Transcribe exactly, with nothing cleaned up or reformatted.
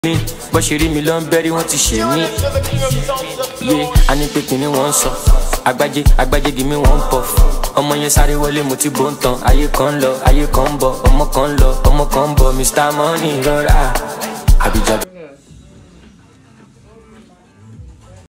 bó ṣe rí mi lọ ń bẹ́rí wọ́n ti ṣe mí. yé a ní pé kìíní wọ́n ń sọ agbájé agbájé give me one puff. ọmọ yẹn sáré wọlé mo ti bó ń tan ayé kan ń lọ ayé kan ń bọ̀ ọmọ kan ń lọ ọmọ kan ń bọ̀ Mr Money rọra àbíjà.